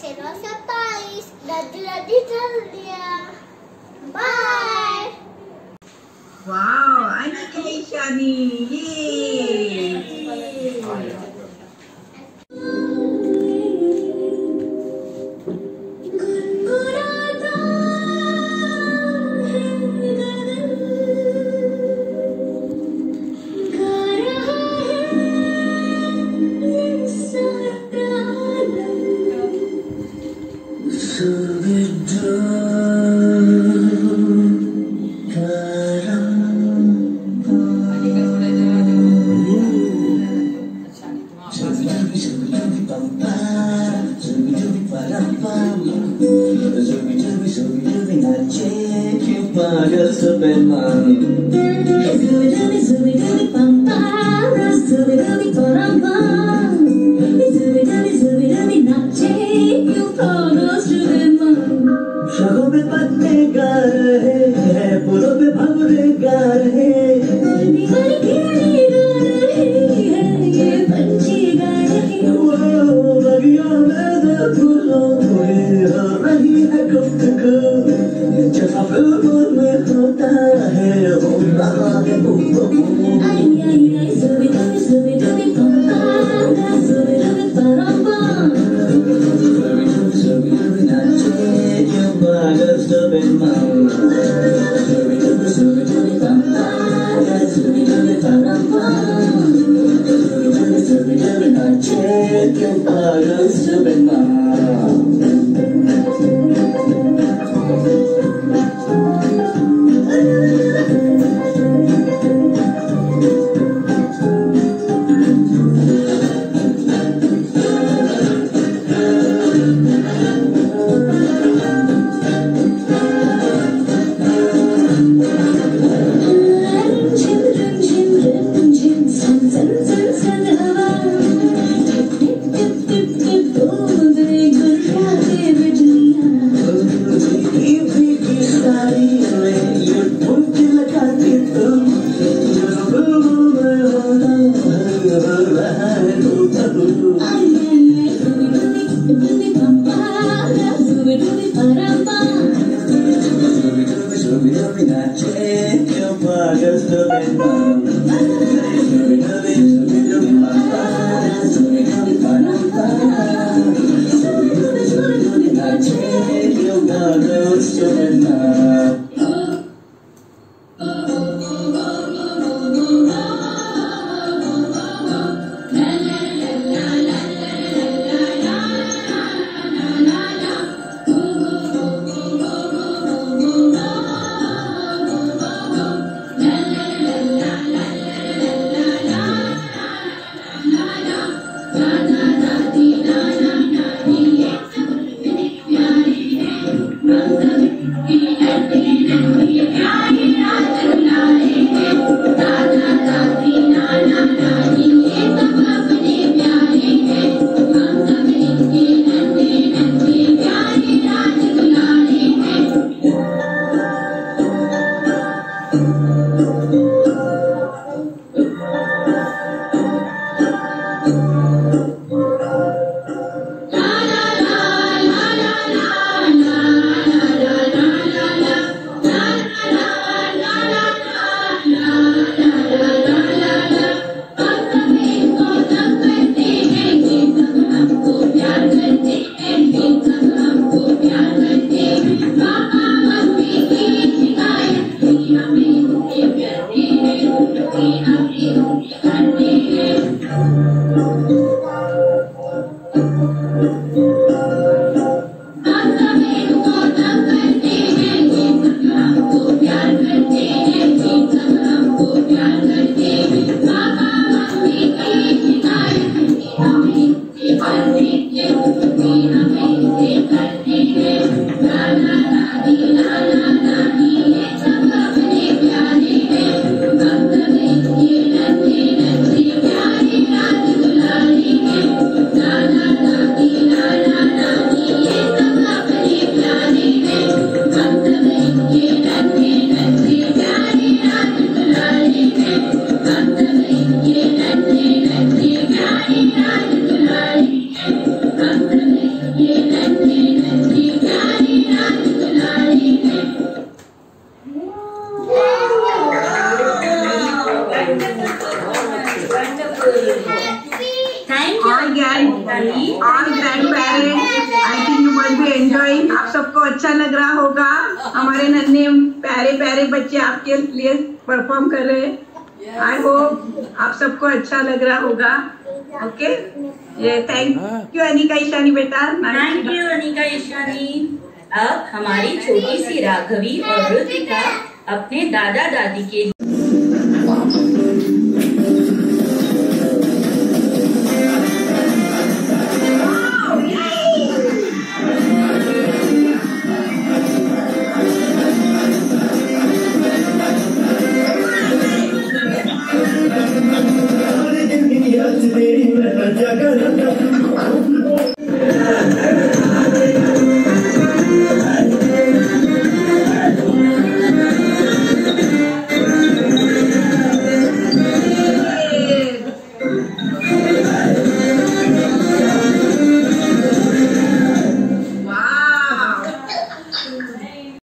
surprise. Dadi tell dia. Bye. Wow, Anika Ishani. Yay! Oh, and all grandparents, I think you must be enjoying. आप सबको अच्छा लग रहा होगा, हमारे नन्हे प्यारे प्यारे बच्चे आपके लिए परफॉर्म कर रहे हैं। आई होप आप सबको अच्छा लग रहा होगा। ओके, ये थैंक यू अनिका ईशानी बेटा। Thank you Anika Ishani. अब हमारी छोटी सी राघवी और ऋतिका अपने दादा दादी के